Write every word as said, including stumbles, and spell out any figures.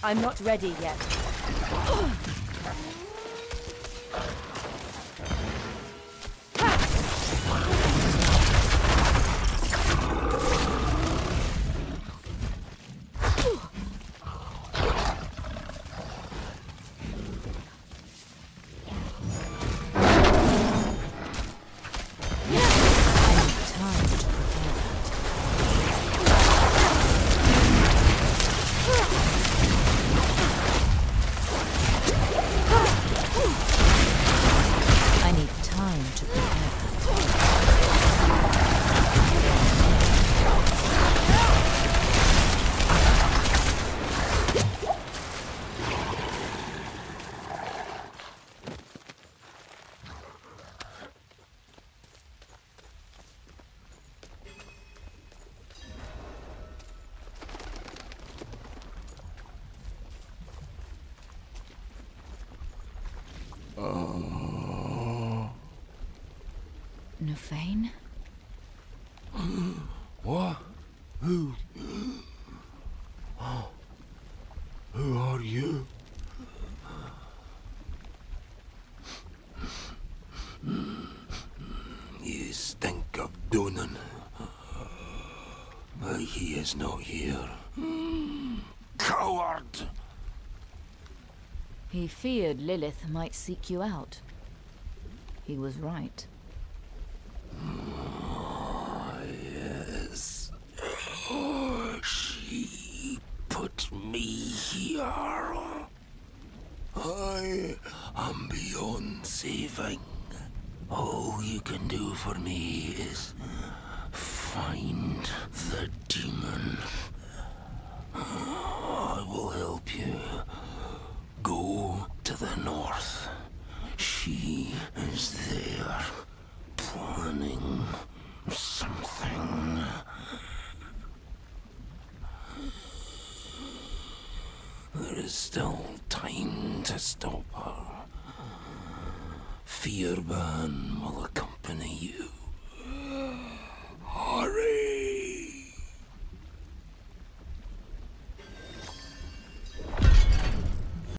I'm not ready yet. Nefane? What? Who? Oh. Who are you? You stink of Donan. But he is not here. Coward! He feared Lilith might seek you out. He was right. Yes. She put me here. I am beyond saving. All you can do for me is find the demon. I will help you. Go to the north. She is there, planning something. There is still time to stop her. Fearban will accompany you.